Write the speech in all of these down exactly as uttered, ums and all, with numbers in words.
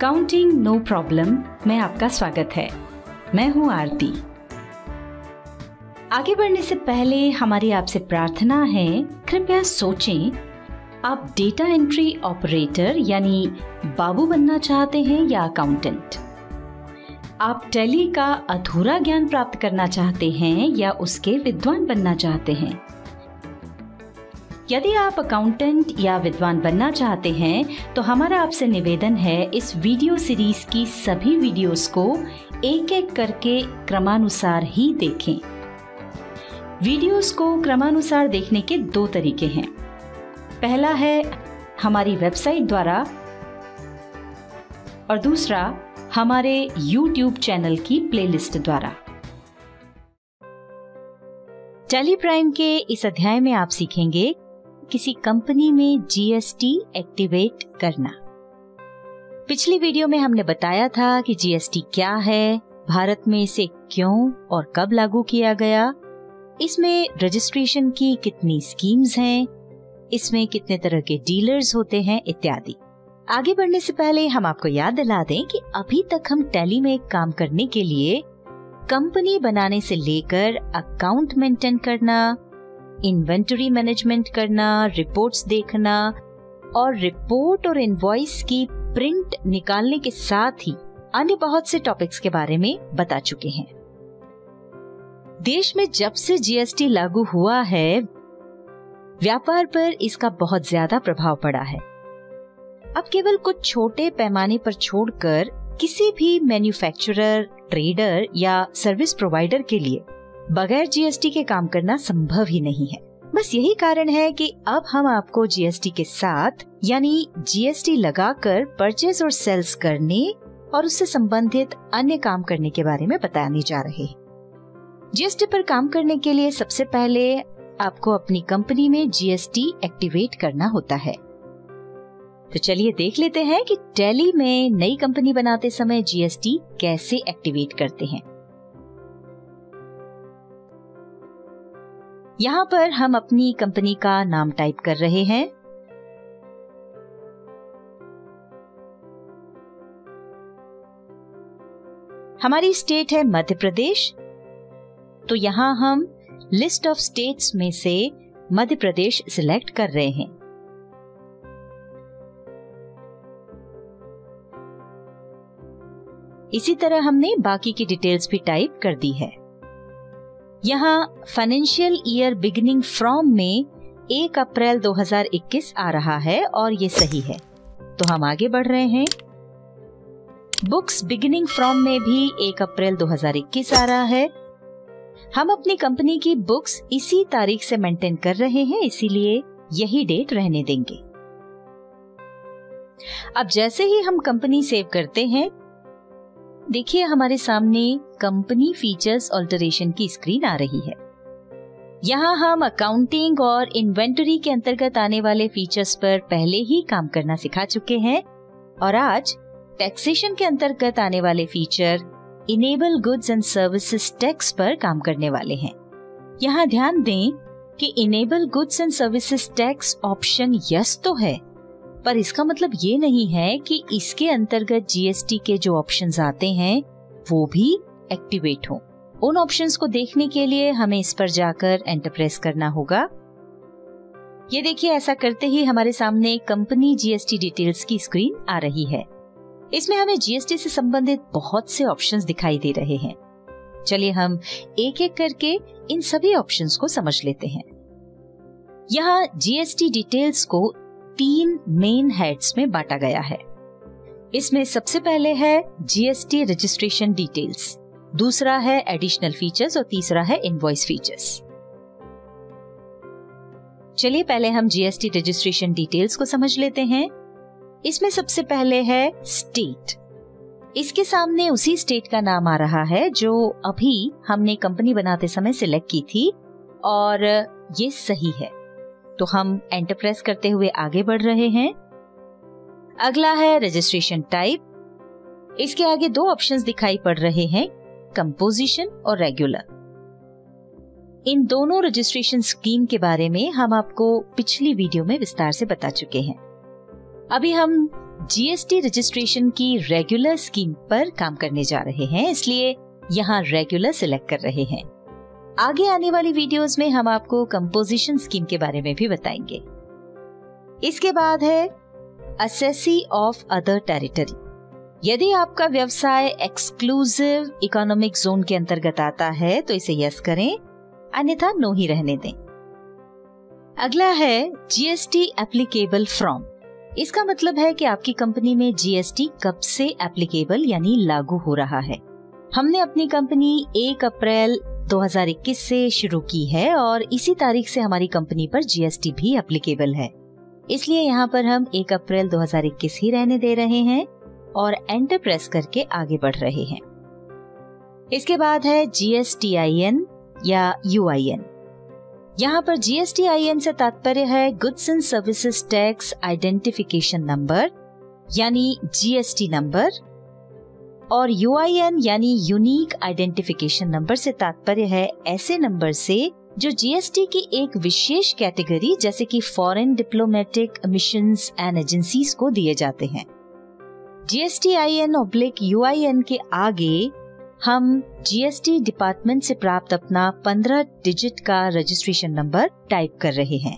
Accounting no problem में आपका स्वागत है। मैं हूं आरती। आगे बढ़ने से पहले हमारी आपसे प्रार्थना है, कृपया सोचें, आप डेटा एंट्री ऑपरेटर यानी बाबू बनना चाहते हैं या अकाउंटेंट? आप टैली का अधूरा ज्ञान प्राप्त करना चाहते हैं या उसके विद्वान बनना चाहते हैं? यदि आप अकाउंटेंट या विद्वान बनना चाहते हैं तो हमारा आपसे निवेदन है, इस वीडियो सीरीज की सभी वीडियोस को एक एक करके क्रमानुसार ही देखें। वीडियोस को क्रमानुसार देखने के दो तरीके हैं। पहला है हमारी वेबसाइट द्वारा और दूसरा हमारे यूट्यूब चैनल की प्लेलिस्ट द्वारा। टैली प्राइम के इस अध्याय में आप सीखेंगे किसी कंपनी में जीएसटी एक्टिवेट करना। पिछली वीडियो में हमने बताया था कि जीएसटी क्या है, भारत में इसे क्यों और कब लागू किया गया, इसमें रजिस्ट्रेशन की कितनी स्कीम्स हैं, इसमें कितने तरह के डीलर्स होते हैं इत्यादि। आगे बढ़ने से पहले हम आपको याद दिला दें कि अभी तक हम टैली में काम करने के लिए कंपनी बनाने से लेकर अकाउंट मेंटेन करना, इन्वेंटरी मैनेजमेंट करना, रिपोर्ट्स देखना और रिपोर्ट और इनवॉइस की प्रिंट निकालने के साथ ही अन्य बहुत से टॉपिक्स के बारे में बता चुके हैं। देश में जब से जीएसटी लागू हुआ है, व्यापार पर इसका बहुत ज्यादा प्रभाव पड़ा है। अब केवल कुछ छोटे पैमाने पर छोड़कर किसी भी मैन्युफैक्चरर, ट्रेडर या सर्विस प्रोवाइडर के लिए बगैर जीएसटी के काम करना संभव ही नहीं है। बस यही कारण है कि अब हम आपको जीएसटी के साथ यानी जीएसटी लगाकर परचेज और सेल्स करने और उससे संबंधित अन्य काम करने के बारे में बताने जा रहे हैं। जीएसटी पर काम करने के लिए सबसे पहले आपको अपनी कंपनी में जीएसटी एक्टिवेट करना होता है। तो चलिए देख लेते हैं कि टैली में नई कंपनी बनाते समय जीएसटी कैसे एक्टिवेट करते हैं। यहाँ पर हम अपनी कंपनी का नाम टाइप कर रहे हैं। हमारी स्टेट है मध्य प्रदेश, तो यहाँ हम लिस्ट ऑफ स्टेट्स में से मध्य प्रदेश सिलेक्ट कर रहे हैं। इसी तरह हमने बाकी की डिटेल्स भी टाइप कर दी है। यहाँ फाइनेंशियल ईयर बिगिनिंग फ्रॉम में एक अप्रैल दो हज़ार इक्कीस आ रहा है और ये सही है, तो हम आगे बढ़ रहे हैं। बुक्स बिगिनिंग फ्रॉम में भी एक अप्रैल दो हज़ार इक्कीस आ रहा है। हम अपनी कंपनी की बुक्स इसी तारीख से मेंटेन कर रहे हैं, इसीलिए यही डेट रहने देंगे। अब जैसे ही हम कंपनी सेव करते हैं, देखिए हमारे सामने कंपनी फीचर्स ऑल्टरेशन की स्क्रीन आ रही है। यहाँ हम अकाउंटिंग और इन्वेंटरी के अंतर्गत आने वाले फीचर्स पर पहले ही काम करना सिखा चुके हैं और आज टैक्सेशन के अंतर्गत आने वाले feature enable goods and services tax पर काम करने वाले हैं। यहाँ ध्यान दें कि enable goods and services tax option yes तो है, पर इसका मतलब ये नहीं है कि इसके अंतर्गत जीएसटी के जो ऑप्शंस आते हैं वो भी एक्टिवेट हो। उन ऑप्शंस को देखने के लिए हमें इस पर जाकर एंटर प्रेस करना होगा। ये देखिए, ऐसा करते ही हमारे सामने कंपनी जीएसटी डिटेल्स की स्क्रीन आ रही है। इसमें हमें जीएसटी से संबंधित बहुत से ऑप्शंस दिखाई दे रहे हैं। चलिए हम एक एक करके इन सभी ऑप्शंस को समझ लेते हैं। यहाँ जीएसटी डिटेल्स को तीन मेन हेड्स में बांटा गया है। इसमें सबसे पहले है जीएसटी रजिस्ट्रेशन डिटेल्स, दूसरा है एडिशनल फीचर्स और तीसरा है इनवॉइस फीचर्स। चलिए पहले हम जीएसटी रजिस्ट्रेशन डिटेल्स को समझ लेते हैं। इसमें सबसे पहले है स्टेट। इसके सामने उसी स्टेट का नाम आ रहा है जो अभी हमने कंपनी बनाते समय सिलेक्ट की थी और ये सही है, तो हम एंटर प्रेस करते हुए आगे बढ़ रहे हैं। अगला है रजिस्ट्रेशन टाइप। इसके आगे दो ऑप्शंस दिखाई पड़ रहे हैं, कंपोजिशन और रेगुलर। इन दोनों रजिस्ट्रेशन स्कीम के बारे में हम आपको पिछली वीडियो में विस्तार से बता चुके हैं। अभी हम जीएसटी रजिस्ट्रेशन की रेगुलर स्कीम पर काम करने जा रहे हैं, इसलिए यहाँ रेगुलर सिलेक्ट कर रहे हैं। आगे आने वाली वीडियोस में हम आपको कंपोजिशन स्कीम के बारे में भी बताएंगे। इसके बाद है असेसी ऑफ अदर टेरिटरी। यदि आपका व्यवसाय एक्सक्लूसिव इकोनॉमिक जोन के अंतर्गत आता है तो इसे यस करें, अन्यथा नो ही रहने दें। अगला है जीएसटी एप्लीकेबल फ्रॉम। इसका मतलब है कि आपकी कंपनी में जीएसटी कब से एप्लीकेबल यानी लागू हो रहा है। हमने अपनी कंपनी एक अप्रैल दो हज़ार इक्कीस से शुरू की है और इसी तारीख से हमारी कंपनी पर जीएसटी भी एप्लीकेबल है, इसलिए यहाँ पर हम एक अप्रैल दो हज़ार इक्कीस ही रहने दे रहे हैं और एंटर प्रेस करके आगे बढ़ रहे हैं। इसके बाद है जीएसटीआईएन या यूआईएन। यहाँ पर जीएसटीआईएन से तात्पर्य है goods and services tax identification number यानी जीएसटी नंबर, और यूआईएन यानी यूनिक आइडेंटिफिकेशन नंबर से तात्पर्य है ऐसे नंबर से जो जीएसटी की एक विशेष कैटेगरी जैसे कि foreign diplomatic missions and agencies को दिए जाते हैं। जीएसटीआईएन ऑब्लिक यूआईएन के आगे हम जीएसटी डिपार्टमेंट से प्राप्त अपना पंद्रह डिजिट का रजिस्ट्रेशन नंबर टाइप कर रहे हैं।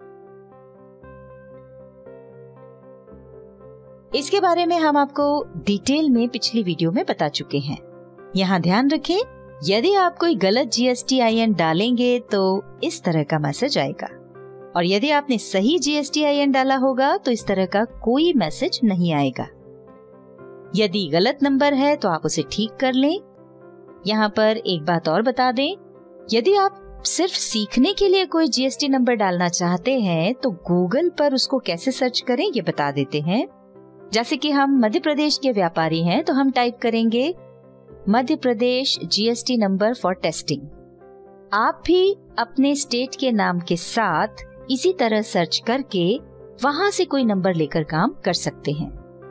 इसके बारे में हम आपको डिटेल में पिछली वीडियो में बता चुके हैं। यहाँ ध्यान रखें, यदि आप कोई गलत जीएसटीआईएन डालेंगे तो इस तरह का मैसेज आएगा, और यदि आपने सही जीएसटीआईएन डाला होगा तो इस तरह का कोई मैसेज नहीं आएगा। यदि गलत नंबर है तो आप उसे ठीक कर लें। यहाँ पर एक बात और बता दें, यदि आप सिर्फ सीखने के लिए कोई जीएसटी नंबर डालना चाहते हैं तो गूगल पर उसको कैसे सर्च करें ये बता देते हैं। जैसे कि हम मध्य प्रदेश के व्यापारी हैं तो हम टाइप करेंगे Madhya Pradesh GST number for testing. आप भी अपने स्टेट के नाम के साथ इसी तरह सर्च करके वहां से कोई नंबर लेकर काम कर सकते हैं।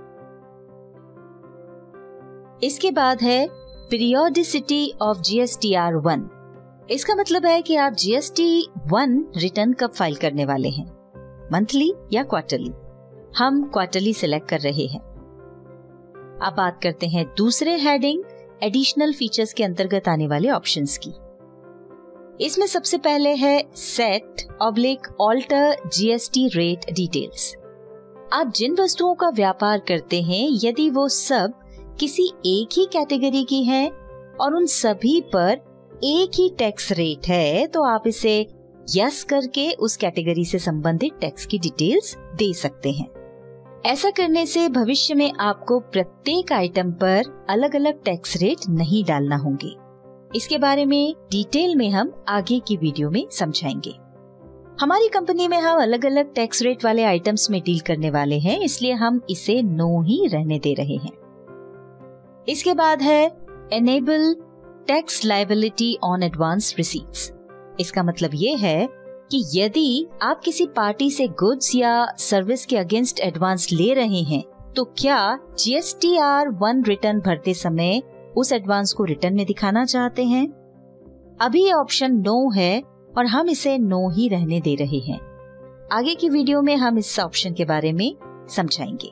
इसके बाद है पीरियोडिसिटी ऑफ जीएसटीआर वन। इसका मतलब है कि आप जीएसटी वन रिटर्न कब फाइल करने वाले हैं, मंथली या क्वार्टरली। हम क्वार्टरली सिलेक्ट कर रहे हैं। अब बात करते हैं दूसरे हेडिंग एडिशनल फीचर्स के अंतर्गत आने वाले ऑप्शंस की। इसमें सबसे पहले है set oblique alter GST rate details. आप जिन वस्तुओं का व्यापार करते हैं यदि वो सब किसी एक ही कैटेगरी की हैं और उन सभी पर एक ही टैक्स रेट है तो आप इसे यस करके उस कैटेगरी से संबंधित टैक्स की डिटेल्स दे सकते हैं। ऐसा करने से भविष्य में आपको प्रत्येक आइटम पर अलग अलग टैक्स रेट नहीं डालना होंगे। इसके बारे में डिटेल में हम आगे की वीडियो में समझाएंगे। हमारी कंपनी में हम अलग अलग टैक्स रेट वाले आइटम्स में डील करने वाले हैं, इसलिए हम इसे नो ही रहने दे रहे हैं। इसके बाद है enable tax liability on advance receipts. इसका मतलब ये है कि यदि आप किसी पार्टी से गुड्स या सर्विस के अगेंस्ट एडवांस ले रहे हैं तो क्या जीएसटीआर वन रिटर्न भरते समय उस एडवांस को रिटर्न में दिखाना चाहते हैं? अभी ये ऑप्शन नो है और हम इसे नो ही रहने दे रहे हैं। आगे की वीडियो में हम इस ऑप्शन के बारे में समझाएंगे।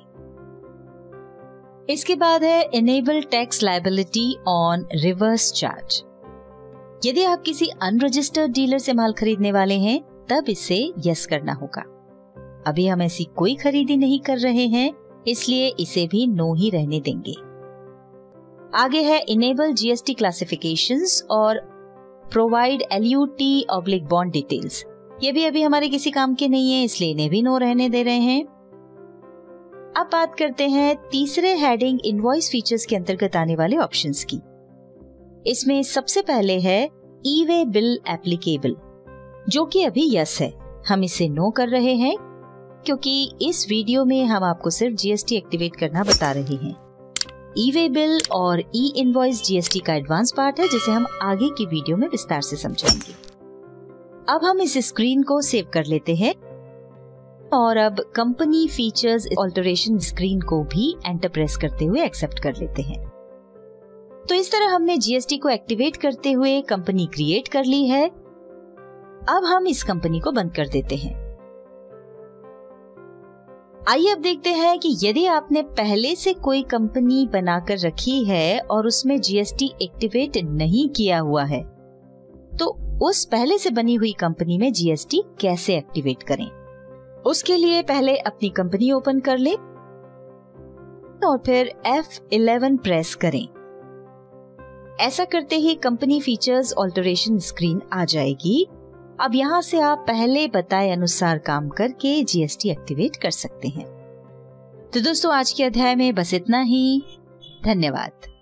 इसके बाद है enable tax liability on reverse charge. यदि आप किसी अनरजिस्टर्ड डीलर से माल खरीदने वाले हैं तब इसे यस करना होगा। अभी हम ऐसी कोई खरीदी नहीं कर रहे हैं, इसलिए इसे भी नो ही रहने देंगे। आगे है इनेबल जीएसटी क्लासिफिकेशंस और provide LUT oblique bond details. ये भी अभी हमारे किसी काम के नहीं है, इसलिए इन्हें भी नो रहने दे रहे हैं। अब बात करते हैं तीसरे हेडिंग इनवॉइस फीचर्स के अंतर्गत आने वाले ऑप्शंस की। इसमें सबसे पहले है ई वे बिल एप्लीकेबल, जो कि अभी यस है। हम इसे नो कर रहे हैं क्योंकि इस वीडियो में हम आपको सिर्फ जीएसटी एक्टिवेट करना बता रहे हैं। ई वे बिल और ई इनवॉइस जीएसटी का एडवांस पार्ट है जिसे हम आगे की वीडियो में विस्तार से समझेंगे। अब हम इस स्क्रीन को सेव कर लेते हैं और अब कंपनी फीचर्स ऑल्टरेशन स्क्रीन को भी एंटर प्रेस करते हुए एक्सेप्ट कर लेते हैं। तो इस तरह हमने जीएसटी को एक्टिवेट करते हुए कंपनी क्रिएट कर ली है। अब हम इस कंपनी को बंद कर देते हैं। आइए अब देखते हैं कि यदि आपने पहले से कोई कंपनी बनाकर रखी है और उसमें जीएसटी एक्टिवेट नहीं किया हुआ है, तो उस पहले से बनी हुई कंपनी में जीएसटी कैसे एक्टिवेट करें। उसके लिए पहले अपनी कंपनी ओपन कर ले और फिर एफ इलेवन प्रेस करें। ऐसा करते ही कंपनी फीचर्स ऑल्टरेशन स्क्रीन आ जाएगी। अब यहाँ से आप पहले बताए अनुसार काम करके जीएसटी एक्टिवेट कर सकते हैं। तो दोस्तों, आज के अध्याय में बस इतना ही। धन्यवाद।